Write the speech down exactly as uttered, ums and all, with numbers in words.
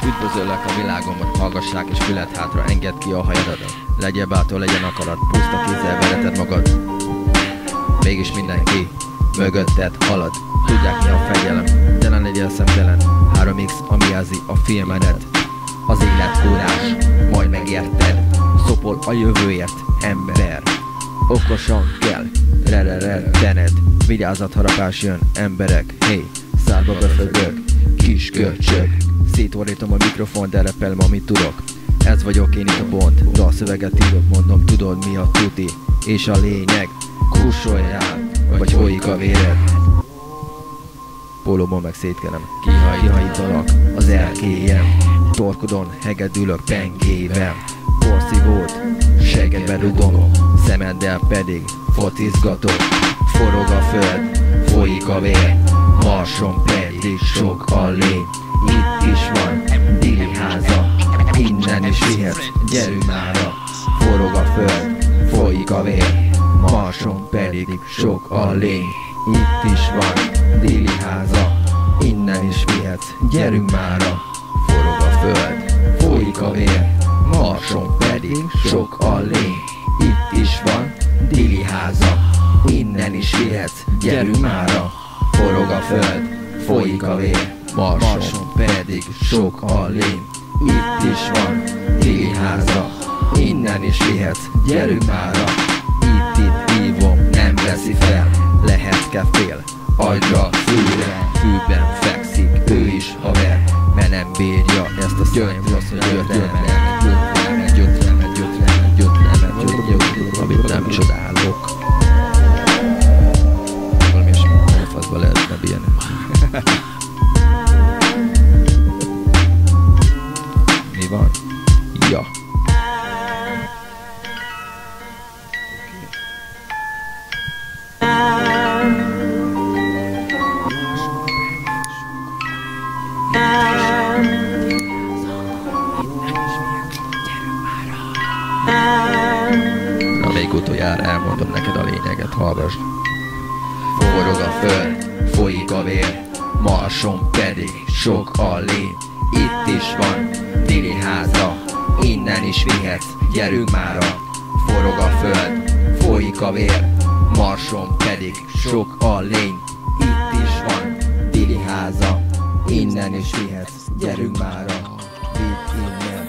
Üdvözöllek a világomban, hallgassák és fület hátra, engedd ki a hajadat. Legyél bátor, legyen akarat, puszta kézzel vereted magad. Mégis mindenki mögötted halad. Tudják mi a fegyelem, de ne legyél szemtelen. három x ami jelzi a filmedet. Az élet órás, majd megérted. Szopol a jövőért, ember. Okosan kell, re-re-re-tened. Vigyázat, harapás jön, emberek. Hey, szárba befögök, kis kölcsök. Szétorítom a mikrofon, de repelem, amit tudok. Ez vagyok én itt a Bond, de a szöveget írok, mondom, tudod mi a tuti. És a lényeg, kussoljál, vagy folyik a véred. Pólóból meg szétkenem, kihajítanak az erkélyem. Torkodon hegedülök pengével. Porszívót segedbe rugom, szemeddel pedig focizgatok. Forog a föld, folyik a vér, Marson pedig sok a lény. Itt is van Dili háza, innen is vihetsz, gyerünk mára. Forog a föld, folyik a vér, Marson pedig sok a lény. Itt is van Dili háza, innen is vihetsz, gyerünk mára. Forog a föld, folyik a vér, Marson pedig sok a lény. Itt is van Dili háza, innen is vihetsz, gyerünk mára. Forog a föld, folyik a vér, Marson pedig sok a lény. Itt is van Dili háza, innen is vihetsz, gyerünk mára. Itt itt hívom, nem veszi fel, lehet-e fél, agyra, fülre, fűben fekszik, ő is haver, mert nem bírja ezt a szajmos gyötrelmet, gyötrelmet, gyötrelmet, gyötrelmet, gyötrelmet, gyötrelmet, amit nem csodálok. Valami is faszba lehetne bírni. Mi van? Ja. Na még utoljára elmondom neked a lényeget, hallgass. Forog a föld, folyik a vér, Marson pedig sok a lény. Itt is van Dili háza, innen is vihetsz, gyerünk mára. Forog a föld, folyik a vér, Marson pedig sok a lény. Itt is van Dili háza, innen is vihetsz, gyerünk mára. Itt innen.